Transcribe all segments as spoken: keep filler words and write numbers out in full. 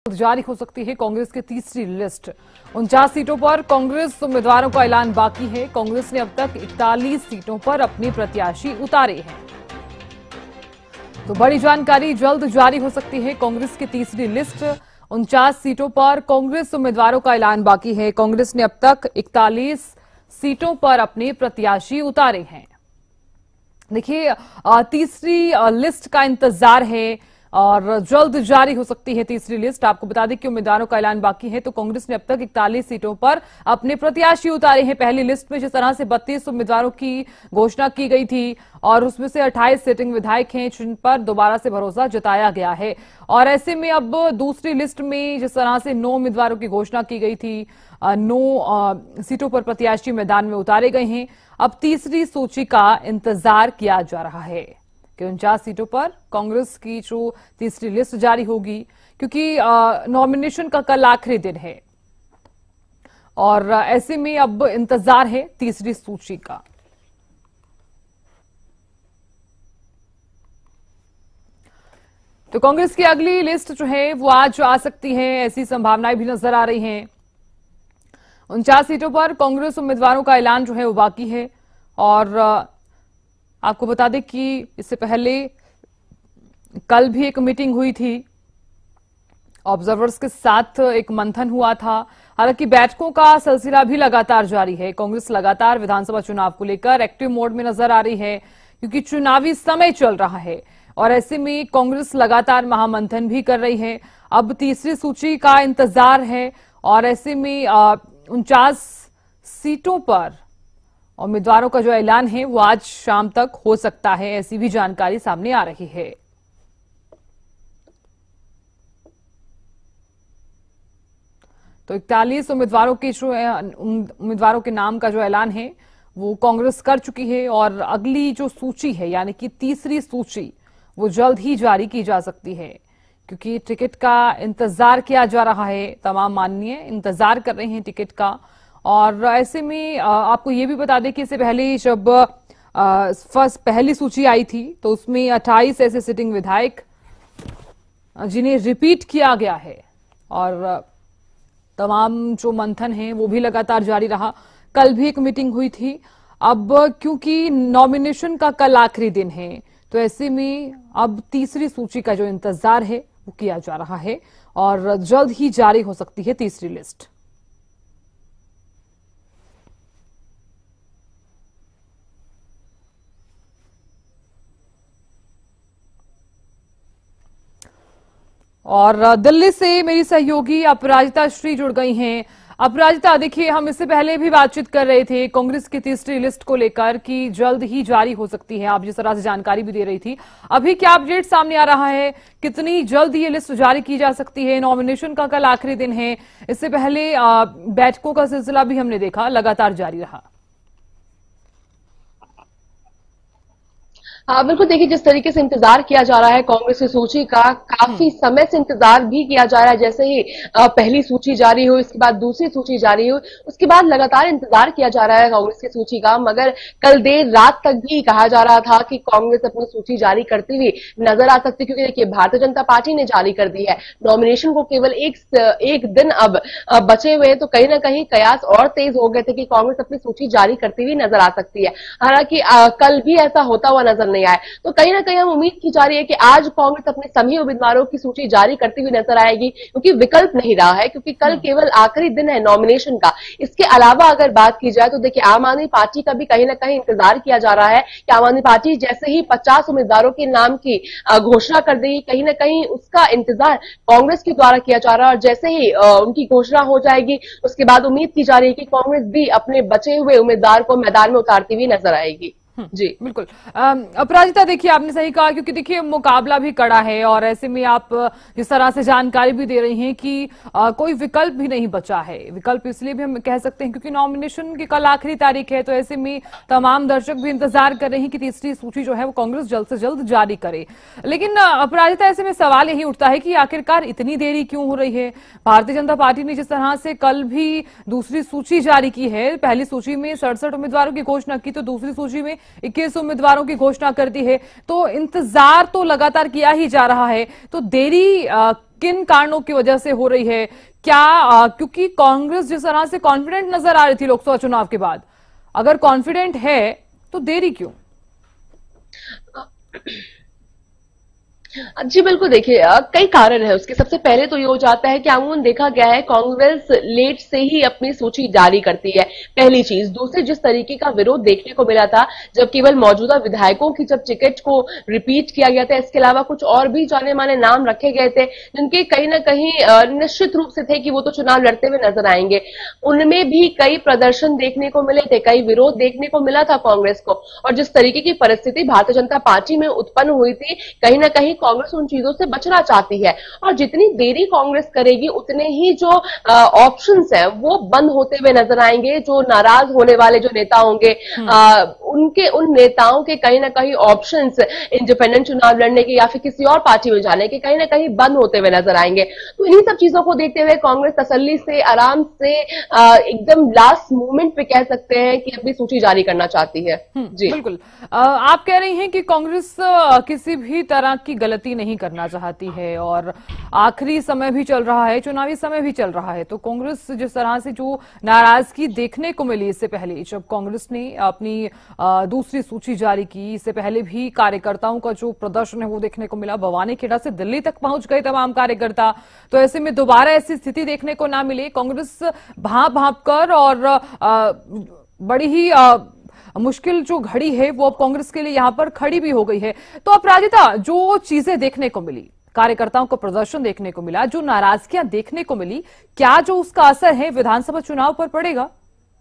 जारी हो सकती है कांग्रेस की तीसरी लिस्ट। उनचास सीटों पर कांग्रेस उम्मीदवारों का ऐलान बाकी है। कांग्रेस ने अब तक इकतालीस सीटों पर अपने प्रत्याशी उतारे हैं, तो बड़ी जानकारी जल्द जारी हो सकती है। कांग्रेस की तीसरी लिस्ट, उनचास सीटों पर कांग्रेस उम्मीदवारों का ऐलान बाकी है। कांग्रेस ने अब तक इकतालीस सीटों पर अपने प्रत्याशी उतारे हैं। देखिए, तीसरी लिस्ट का इंतजार है और जल्द जारी हो सकती है तीसरी लिस्ट। आपको बता दें कि उम्मीदवारों का ऐलान बाकी है, तो कांग्रेस ने अब तक इकतालीस सीटों पर अपने प्रत्याशी उतारे हैं। पहली लिस्ट में जिस तरह से बत्तीस उम्मीदवारों की घोषणा की गई थी और उसमें से अट्ठाईस सिटिंग विधायक हैं जिन पर दोबारा से भरोसा जताया गया है, और ऐसे में अब दूसरी लिस्ट में जिस तरह से नौ उम्मीदवारों की घोषणा की गई थी, नौ सीटों पर प्रत्याशी मैदान में उतारे गए हैं। अब तीसरी सूची का इंतजार किया जा रहा है कि उनचास सीटों पर कांग्रेस की जो तीसरी लिस्ट जारी होगी, क्योंकि नॉमिनेशन का कल आखिरी दिन है और ऐसे में अब इंतजार है तीसरी सूची का। तो कांग्रेस की अगली लिस्ट जो है वो आज आ सकती है, ऐसी संभावनाएं भी नजर आ रही हैं। उनचास सीटों पर कांग्रेस उम्मीदवारों का ऐलान जो है वो बाकी है, और आपको बता दें कि इससे पहले कल भी एक मीटिंग हुई थी, ऑब्जर्वर्स के साथ एक मंथन हुआ था। हालांकि बैठकों का सिलसिला भी लगातार जारी है। कांग्रेस लगातार विधानसभा चुनाव को लेकर एक्टिव मोड में नजर आ रही है, क्योंकि चुनावी समय चल रहा है और ऐसे में कांग्रेस लगातार महामंथन भी कर रही है। अब तीसरी सूची का इंतजार है और ऐसे में उनचास सीटों पर उम्मीदवारों का जो ऐलान है वो आज शाम तक हो सकता है, ऐसी भी जानकारी सामने आ रही है। तो इकतालीस उम्मीदवारों के जो उम्मीदवारों के नाम का जो ऐलान है वो कांग्रेस कर चुकी है, और अगली जो सूची है यानी कि तीसरी सूची वो जल्द ही जारी की जा सकती है, क्योंकि टिकट का इंतजार किया जा रहा है। तमाम माननीय इंतजार कर रहे हैं टिकट का, और ऐसे में आपको ये भी बता दें कि इससे पहले जब फर्स्ट पहली सूची आई थी तो उसमें अट्ठाईस ऐसे सिटिंग विधायक जिन्हें रिपीट किया गया है, और तमाम जो मंथन है वो भी लगातार जारी रहा। कल भी एक मीटिंग हुई थी। अब क्योंकि नॉमिनेशन का कल आखिरी दिन है, तो ऐसे में अब तीसरी सूची का जो इंतजार है वो किया जा रहा है और जल्द ही जारी हो सकती है तीसरी लिस्ट। और दिल्ली से मेरी सहयोगी अपराजिता श्री जुड़ गई हैं। अपराजिता, देखिए, हम इससे पहले भी बातचीत कर रहे थे कांग्रेस की तीसरी लिस्ट को लेकर कि जल्द ही जारी हो सकती है। आप जिस तरह से जानकारी भी दे रही थी, अभी क्या अपडेट सामने आ रहा है? कितनी जल्द ये लिस्ट जारी की जा सकती है? नॉमिनेशन का कल आखिरी दिन है। इससे पहले बैठकों का सिलसिला भी हमने देखा लगातार जारी रहा। हाँ बिल्कुल, देखिए जिस तरीके से इंतजार किया जा रहा है कांग्रेस की सूची का, काफी समय से इंतजार भी किया जा रहा है। जैसे ही पहली सूची जारी हुई, उसके बाद दूसरी सूची जारी हुई, उसके बाद लगातार इंतजार किया जा रहा है कांग्रेस की सूची का। मगर कल देर रात तक भी कहा जा रहा था कि कांग्रेस अपनी सूची जारी करती हुई नजर आ सकती है, क्योंकि देखिए भारतीय जनता पार्टी ने जारी कर दी है। नॉमिनेशन को केवल एक एक दिन अब बचे हुए, तो कहीं ना कहीं कयास और तेज हो गए थे कि कांग्रेस अपनी सूची जारी करती हुई नजर आ सकती है। हालांकि कल भी ऐसा होता हुआ नजर नहीं आया, तो कहीं ना कहीं हम उम्मीद की जा रही है कि आज कांग्रेस अपने सभी उम्मीदवारों की सूची जारी करती हुई नजर आएगी, क्योंकि विकल्प नहीं रहा है, क्योंकि कल केवल आखिरी दिन है नॉमिनेशन का। इसके अलावा अगर बात की जाए तो देखिए आम आदमी पार्टी का भी कहीं ना कहीं इंतजार किया जा रहा है कि आम आदमी पार्टी जैसे ही पचास उम्मीदवारों के नाम की घोषणा कर देगी, कहीं ना कहीं उसका इंतजार कांग्रेस के द्वारा किया जा रहा है, और जैसे ही उनकी घोषणा हो जाएगी उसके बाद उम्मीद की जा रही है कि कांग्रेस भी अपने बचे हुए उम्मीदवार को मैदान में उतारती हुई नजर आएगी। जी बिल्कुल। अपराजिता, देखिए आपने सही कहा, क्योंकि देखिए मुकाबला भी कड़ा है और ऐसे में आप जिस तरह से जानकारी भी दे रही हैं कि आ, कोई विकल्प भी नहीं बचा है। विकल्प इसलिए भी हम कह सकते हैं क्योंकि नॉमिनेशन की कल आखिरी तारीख है, तो ऐसे में तमाम दर्शक भी इंतजार कर रहे हैं कि तीसरी सूची जो है वो कांग्रेस जल्द से जल्द जारी करे। लेकिन अपराजिता, ऐसे में सवाल यही उठता है कि आखिरकार इतनी देरी क्यों हो रही है? भारतीय जनता पार्टी ने जिस तरह से कल भी दूसरी सूची जारी की है, पहली सूची में सड़सठ उम्मीदवारों की घोषणा की, तो दूसरी सूची में इक्कीस उम्मीदवारों की घोषणा कर दी है, तो इंतजार तो लगातार किया ही जा रहा है। तो देरी आ, किन कारणों की वजह से हो रही है? क्या आ, क्योंकि कांग्रेस जिस तरह से कॉन्फिडेंट नजर आ रही थी लोकसभा चुनाव के बाद, अगर कॉन्फिडेंट है तो देरी क्यों? जी बिल्कुल, देखिए कई कारण है उसके। सबसे पहले तो ये हो जाता है कि अमूमन देखा गया है कांग्रेस लेट से ही अपनी सूची जारी करती है, पहली चीज। दूसरी, जिस तरीके का विरोध देखने को मिला था जब केवल मौजूदा विधायकों की जब टिकट को रिपीट किया गया था, इसके अलावा कुछ और भी जाने माने नाम रखे गए थे जिनके कहीं ना कहीं निश्चित रूप से थे कि वो तो चुनाव लड़ते हुए नजर आएंगे, उनमें भी कई प्रदर्शन देखने को मिले थे, कई विरोध देखने को मिला था कांग्रेस को। और जिस तरीके की परिस्थिति भारतीय जनता पार्टी में उत्पन्न हुई थी, कहीं ना कहीं कांग्रेस उन चीजों से बचना चाहती है, और जितनी देरी कांग्रेस करेगी उतने ही जो ऑप्शंस हैं वो बंद होते हुए नजर आएंगे। जो नाराज होने वाले जो नेता होंगे, आ, उनके उन नेताओं के कहीं ना कहीं ऑप्शंस इंडिपेंडेंट चुनाव लड़ने के या फिर किसी और पार्टी में जाने के कहीं ना कहीं बंद होते हुए नजर आएंगे। तो इन्हीं सब चीजों को देखते हुए कांग्रेस तसल्ली से, आराम से, एकदम लास्ट मोमेंट पे कह सकते हैं कि अपनी सूची जारी करना चाहती है। जी बिल्कुल, आ, आप कह रही हैं कि कांग्रेस किसी भी तरह की गलती नहीं करना चाहती है और आखिरी समय भी चल रहा है, चुनावी समय भी चल रहा है, तो कांग्रेस जिस तरह से जो नाराजगी देखने को मिली इससे पहले जब कांग्रेस ने अपनी दूसरी सूची जारी की, इससे पहले भी कार्यकर्ताओं का जो प्रदर्शन है वो देखने को मिला। भवानी खेड़ा से दिल्ली तक पहुंच गए तमाम कार्यकर्ता, तो ऐसे में दोबारा ऐसी स्थिति देखने को ना मिले। कांग्रेस भांप भांप कर और आ, बड़ी ही आ, मुश्किल जो घड़ी है वो अब कांग्रेस के लिए यहां पर खड़ी भी हो गई है। तो अपराजिता, जो चीजें देखने को मिली, कार्यकर्ताओं का प्रदर्शन देखने को मिला, जो नाराजगियां देखने को मिली, क्या जो उसका असर है विधानसभा चुनाव पर पड़ेगा?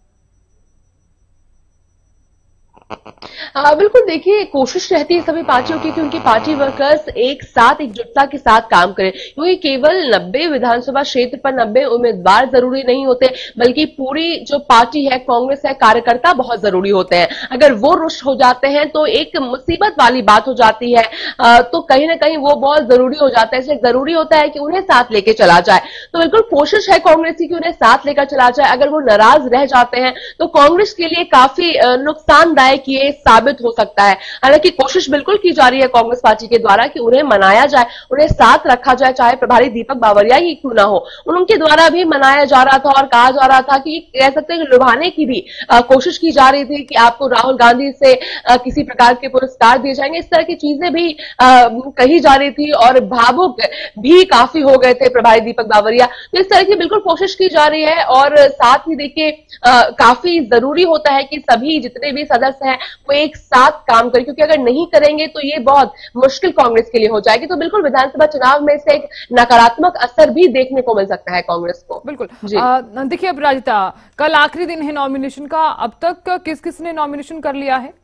हाँ बिल्कुल, देखिए कोशिश रहती है सभी पार्टियों की कि उनकी पार्टी वर्कर्स एक साथ एकजुटता के साथ काम करें, क्योंकि केवल नब्बे विधानसभा क्षेत्र पर नब्बे उम्मीदवार जरूरी नहीं होते, बल्कि पूरी जो पार्टी है, कांग्रेस है, कार्यकर्ता बहुत जरूरी होते हैं। अगर वो रुष्ट हो जाते हैं तो एक मुसीबत वाली बात हो जाती है, तो कहीं ना कहीं वो बहुत जरूरी हो जाता है। इसलिए जरूरी होता है कि उन्हें साथ लेके चला जाए। तो बिल्कुल कोशिश है कांग्रेस की कि उन्हें साथ लेकर चला जाए। अगर वो नाराज रह जाते हैं तो कांग्रेस के लिए काफी नुकसानदायक ये साबित हो सकता है। हालांकि कोशिश बिल्कुल की जा रही है कांग्रेस पार्टी के द्वारा कि उन्हें मनाया जाए, उन्हें साथ रखा जाए, चाहे प्रभारी दीपक बावरिया ही क्यों ना हो। उनके द्वारा भी मनाया जा रहा था और कहा जा रहा था कि कह सकते हैं कि लुभाने की भी आ, कोशिश की जा रही थी कि आपको राहुल गांधी से आ, किसी प्रकार के पुरस्कार दिए जाएंगे। इस तरह की चीजें भी आ, कही जा रही थी और भावुक भी काफी हो गए थे प्रभारी दीपक बावरिया। तो इस तरह की बिल्कुल कोशिश की जा रही है और साथ ही देखिए काफी जरूरी होता है कि सभी जितने भी सदस्य हैं वो एक साथ काम करें, क्योंकि अगर नहीं करेंगे तो ये बहुत मुश्किल कांग्रेस के लिए हो जाएगी। तो बिल्कुल विधानसभा चुनाव में से एक नकारात्मक असर भी देखने को मिल सकता है कांग्रेस को। बिल्कुल, देखिए अपराजिता, कल आखिरी दिन है नॉमिनेशन का, अब तक किस किस ने नॉमिनेशन कर लिया है?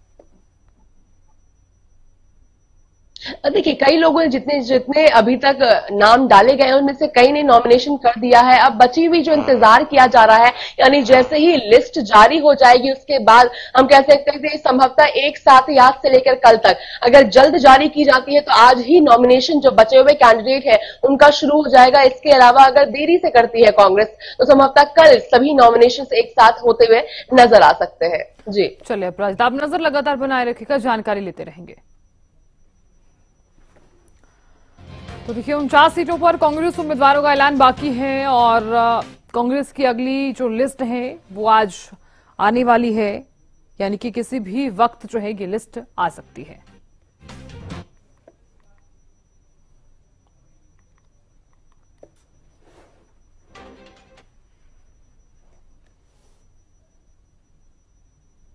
देखिए कई लोगों ने जितने जितने अभी तक नाम डाले गए उनमें से कई ने नॉमिनेशन कर दिया है। अब बची हुई जो इंतजार किया जा रहा है, यानी जैसे ही लिस्ट जारी हो जाएगी उसके बाद हम कह सकते हैं कि संभवतः एक साथ ही आज से लेकर कल तक, अगर जल्द जारी की जाती है तो आज ही नॉमिनेशन जो बचे हुए कैंडिडेट है उनका शुरू हो जाएगा। इसके अलावा अगर देरी से करती है कांग्रेस तो संभवतः कल सभी नॉमिनेशन एक साथ होते हुए नजर आ सकते हैं। जी चलिए अपराजिता, आप नजर लगातार बनाए रखिएगा, जानकारी लेते रहेंगे। तो देखिए उनचास सीटों पर कांग्रेस उम्मीदवारों का ऐलान बाकी है और कांग्रेस की अगली जो लिस्ट है वो आज आने वाली है, यानी कि किसी भी वक्त जो है ये लिस्ट आ सकती है।